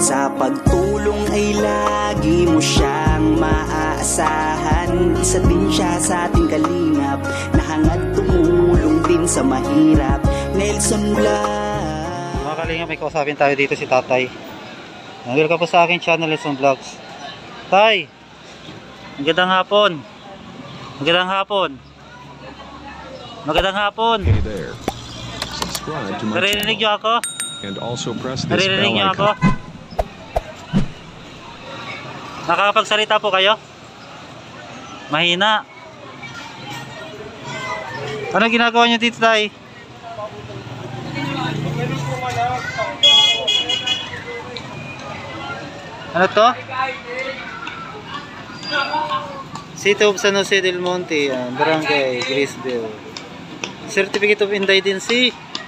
Sa pagtulong ay lagi mo siyang maaasahan. Isa din siya sa ating kalingap na hangad tumulong din sa mahirap. Nelson Vlog. Mga kalingap, may kausapin tayo dito si Tatay. Welcome po sa aking channel, Nelson Vlogs. Tay, magandang hapon. Magandang hapon. Magandang hapon. Hey there. Subscribe to my Naririnig niyo channel. ako? And also press this Naririnig bell niyo ako? icon. Nakakapagsalita po kayo? Mahina. Ano ginagawa niyo dito, Tay? Ano to? City of San Jose del Monte, Barangay Grisville. Certificate of Indigency.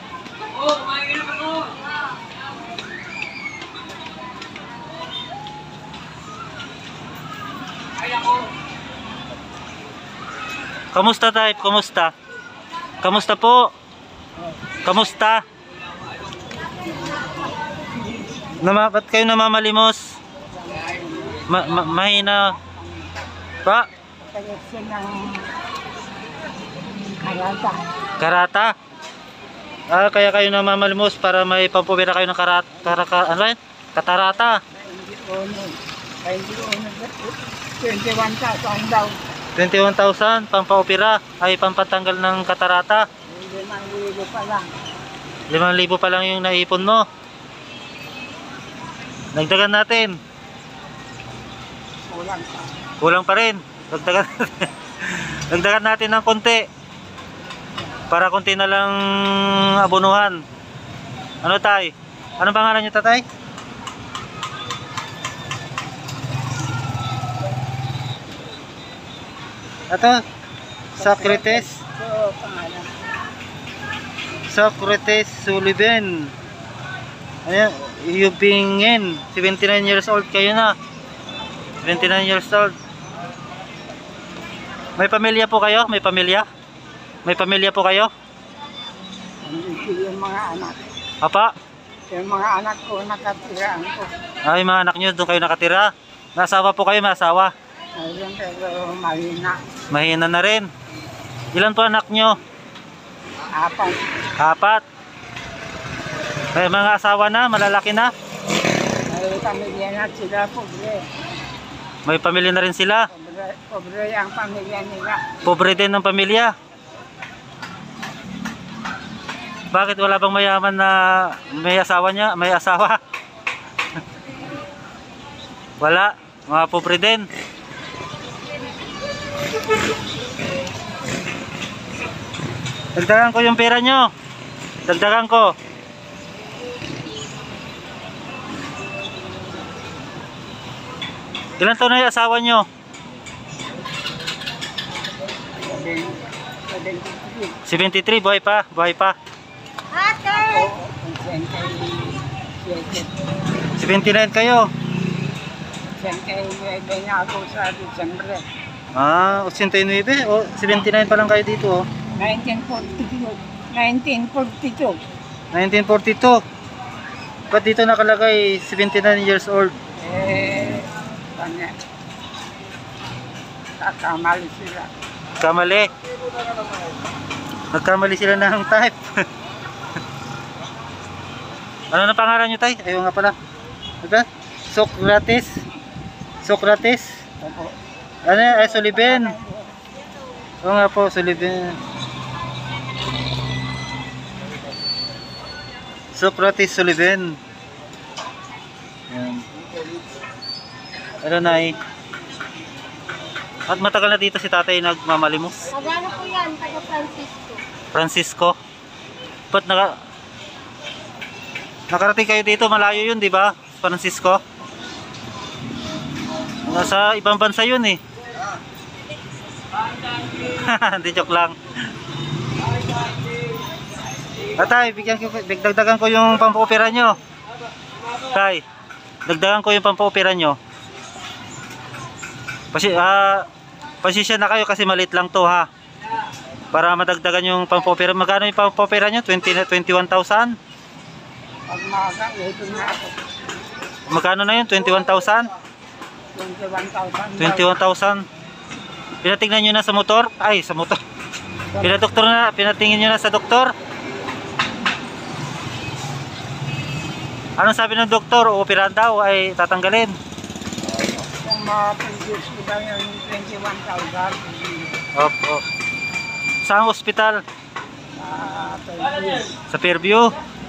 Kamusta, Type? Kamusta? Kamusta po? Kamusta? Ba't kayo namamalimos? Mahina pa? Karata? Ah, kaya kayo namamalimos para may pampubira kayo ng ano yun? Katarata? 21,000 daw. 21,000 pampaopera ay pampatanggal ng katarata. 5,000 pa lang. 5,000 pa lang yung naipon mo. Dagdagan natin. Kulang pa. Kulang pa rin. Dagdagan natin. Dagdagan natin ng konti. Para konti na lang abonuhan. Ano, Tay? Anong pangalan niyo, Tatay? Ito, Socrates. Oo, pangalan. Socrates Sullivan. Ayan, Yubingen. 79 years old kayo na. 79 years old. May pamilya po kayo? May pamilya? May pamilya po kayo? Yung mga anak. Apa? Yung mga anak ko, nakatiraan ko. Ay, mga anak nyo, doon kayo nakatira. Nasawa po kayo, masawa. Ayun, pero mahina. Mahina na rin. Ilan po anak nyo? 4. 4. May mga asawa na, malalaki na. May pamilya na sila, pobre. May pamilya na rin sila. Pobre ang pamilya nila. Pobre din ng pamilya. Bakit wala bang mayaman na may asawa niya? May asawa? Wala. Mga pobre din. Dagdagan ko yung pera nyo. Dagdagan ko. Ilan taon na yung asawa nyo? 73. Buhay pa. Buhay pa. 79 kayo. 89 na ako sa December. Ah, 89. O, 79 pa lang kayo dito, oh. 1942. 1942. 1942. Ba't dito nakalagay 79 years old? Kanya. Kakamali sila. Kamali. Nagkamali sila ng type. Ano na pangalan nyo, Tay? Ayaw nga pala. Diba? Socrates. Socrates. Opo. Ano yan? Ay, Sullivan. Oo nga po, Sullivan. Socrates Sullivan. Yan. Ano, Nay? At matagal na dito si Tatay nagmamalimos. Magano po yan, taga Francisco. Francisco. Ba't nakarating kayo dito? Malayo yun, di ba? Francisco. Nasa ibang bansa yun eh. Hindi, joke lang. Tay, dagdagan ko yung pampaopera nyo. Tay, dagdagan ko yung pampaopera nyo. Pasensya na kayo kasi maliit lang to, ha. Para madagdagan yung pampaopera. Magkano yung pampaopera nyo? 21,000? Pag maaga, ito na ako. Magkano na yun? 21,000? 21,000. 21,000. Pinatingnan nyo na sa motor? Ay, sa motor. Pinatingin nyo na sa doktor? Anong sabi ng doktor? Operahan daw ay tatanggalin. Kung ma-produce ko daw yung 21,000. Opo. Saan hospital? Fairview. Sa Fairview.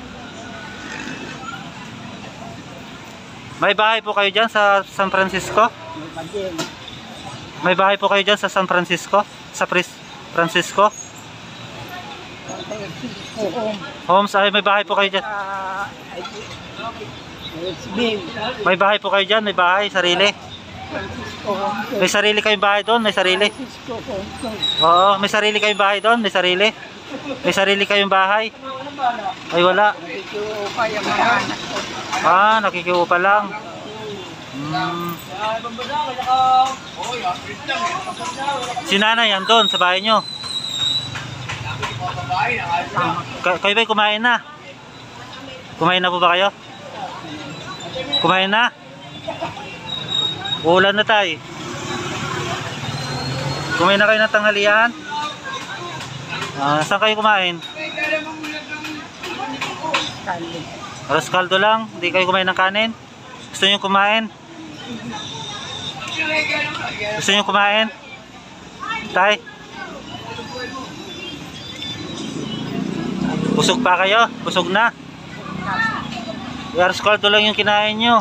May bahay po kayo dyan sa San Francisco? May badin. May bahay po kayo dyan sa San Francisco? Sa Francisco? Homes, ay may bahay po kayo dyan. May bahay po kayo dyan? May bahay, sarili? May sarili kayong bahay doon? May sarili? Oo, may sarili kayong bahay doon? May sarili? May sarili kayong bahay? Ay wala. Ah, nakikiupa lang. Si nanay yan doon sa bahay nyo? Kayo ba'y kumain na? Kumain na po ba kayo? Kumain na? Ulan na tayo. Kumain na kayo ng tanghalian? Saan kayo kumain? Alas kaldo lang? Hindi kayo kumain ng kanin? Gusto nyo kumain? Gusto nyo kumain? Tay? Busog pa kayo? Busog na? Alas kaldo lang yung kinain nyo.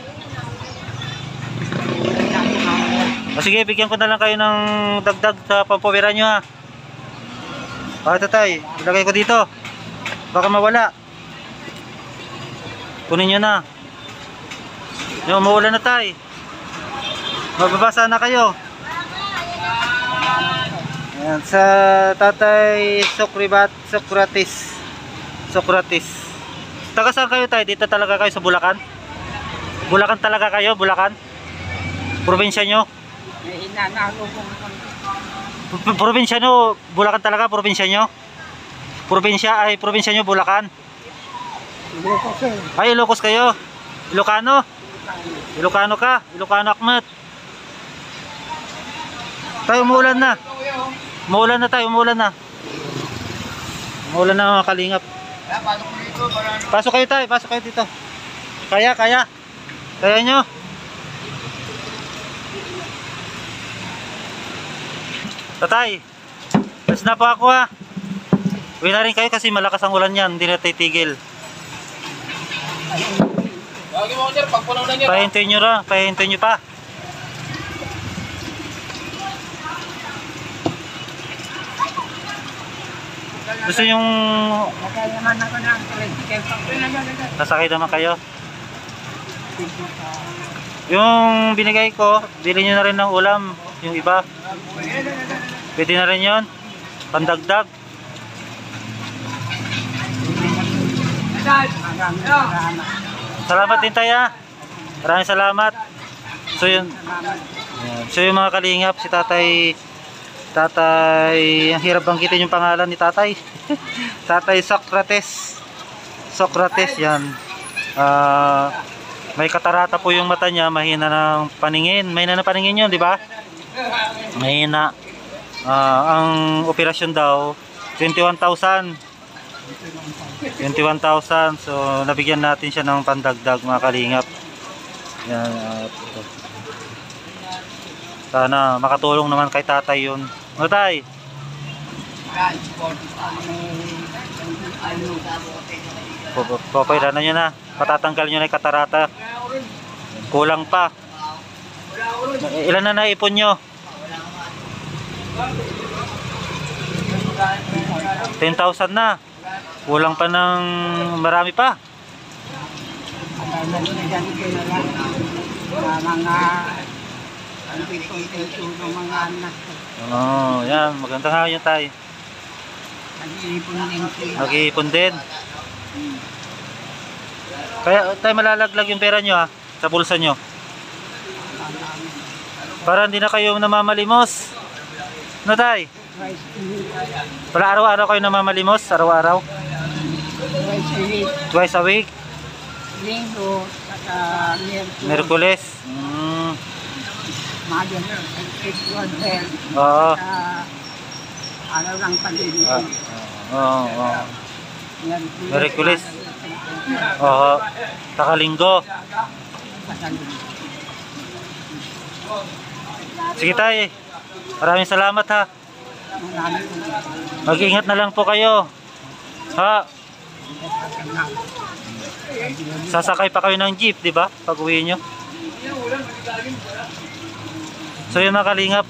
Sige, bigyan ko na lang kayo ng dagdag sa pampawira nyo ha. Ito tay, ilagay ko dito. Baka mawala. Kunin nyo na. Yung umuulan na tay. Magbabasa na kayo. Ayan, sa Tatay Socrates. Taga saan kayo tay? Dito talaga kayo sa Bulacan? Bulacan talaga kayo? Bulacan? Probinsya nyo? May hinanalo kong Probinsya nyo, Bulacan talaga, probinsya nyo? Probinsya nyo, Bulacan? Ilocos eh. Ay, Ilocos kayo? Ilocano? Ilocano ka? Ilocano Akmat? Tayo, umuulan na. Umuulan na tayo, umuulan na. Umuulan na mga kalingap. Pasok kayo tayo, pasok kayo dito. Kaya? Kaya nyo? Tatay, alas na po ako ha. Uwi na rin kayo kasi malakas ang ulan yan. Hindi na titigil. Pahintuin nyo ra, pahintuin nyo pa. Gusto yung naman ako ng tricycle. nasakay naman kayo. Yung binigay ko, bili nyo na rin ng ulam. Yung iba pwede na rin yun, pandagdag. Salamat din tayo. Maraming salamat. So yun, so yung mga kalingap, si tatay, ang hirap banggitin yung pangalan ni tatay. Tatay Socrates yan. May katarata po yung mata niya, mahina ng paningin. Mahina ng paningin yun, di ba? Mahina. Ang operasyon daw 21,000. So nabigyan natin siya ng pandagdag mga kalingap. Yan, sana makatulong naman kay tatay yun. Ano tay? Papailanan nyo na. Patatanggal nyo na yung katarata. Kulang pa. Ilan na naipon nyo? 10,000 na. Kulang pa ng marami pa. Mga anak ko. Oh, yan. Maganda nga yun tayo. Nag-iipon din. Kaya tayo malalaglag yung pera nyo ha, sa bulsa nyo. Para hindi na kayo namamalimos. No tay? Wala araw-araw kayo namamalimos? Araw-araw? Twice a week. Twice a week? Linggo, saka Merkules. Mother, it was there. Oo. Araw ng pag-ibig. Oo. Merkules. Oo. Takalinggo. Sige tayo. Maraming salamat ha. Mag-ingat na lang po kayo. Ha? Sasakay pa kayo ng jeep, di ba? Pag uwi nyo. So yun mga kalingap.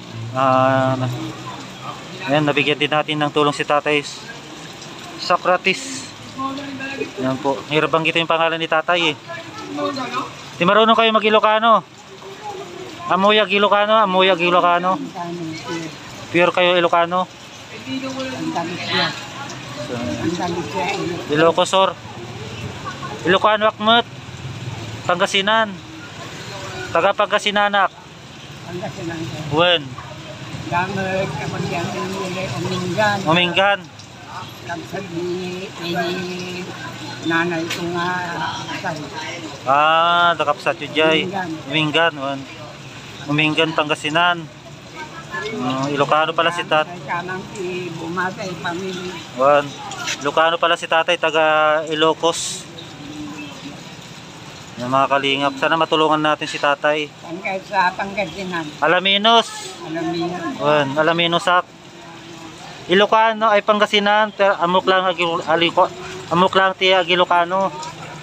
Ayan, nabigyan din natin ng tulong si Tatay Socrates. Ayan po. Hirap banggitin yung pangalan ni Tatay eh. Di marunong kayo mag-Ilocano. Amuyag Ilocano, Amuyag Ilocano. Pure kayo Ilocano. Ilocosor. Ilocano Akmat. Pangasinan. Taga Pangasinanak. Wen. Uminggan. Nanay ko nga Dakapsat yun jay. Uminggan. Wen. Uminggan Pangasinan. Ilocano pala si Tatay. Wen. Ilocano pala si Tatay, taga Ilocos. Yung mga kalingap, sana matulungan natin si Tatay. Hanggang sa Pangasinan. Alaminos. Wen, Alaminos sak. Ilocano ay Pangasinan, pero amok lang ti Ilocano.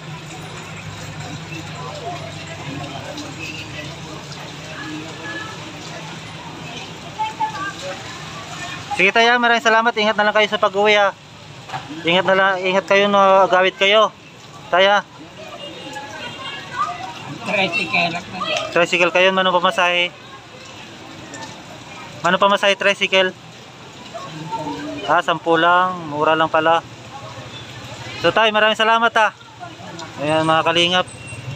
Sige tayo, maraming salamat. Ingat na lang kayo sa pag-uwi ha. Ingat na lang, ingat kayo no, gawit kayo. Taya. Tricycle kayo, mano pamasahe? Mano pamasahe tricycle? 10 lang, mura lang pala. So tayo, maraming salamat ha. Ayan mga kalingap.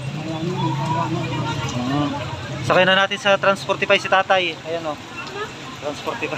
Sakay na natin sa Transportify si Tatay. Ayan o, Transportify.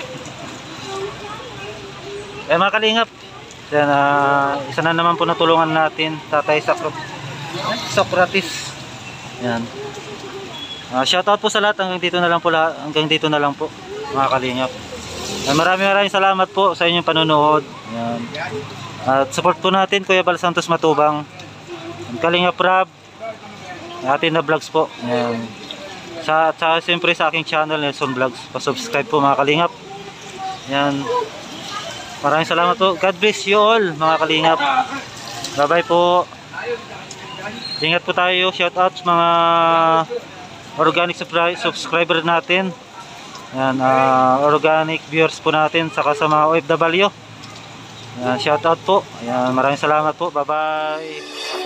Ayan mga kalingap. Ayan, isa na naman po natulungan natin Tatay Socrates. Ayan. Shoutout po sa lahat. Hanggang dito na lang po mga kalingap. Maraming salamat po sa inyong panonood. Ayan. At support po natin Kuya Bal Santos Matubang, Kalingap Rab, atin na vlogs po. Ayan. Sa siyempre sa aking channel Nelson Vlogs, pa-subscribe po mga kalingap. Ayan. Maraming salamat po. God bless you all mga kalingap. Bye bye po. Ingat po tayo. Shout out sa mga organic subscriber natin. Ayan, organic viewers po natin, saka sa mga OFW. Ayan, shout out po. Ayan, maraming salamat po. Bye bye.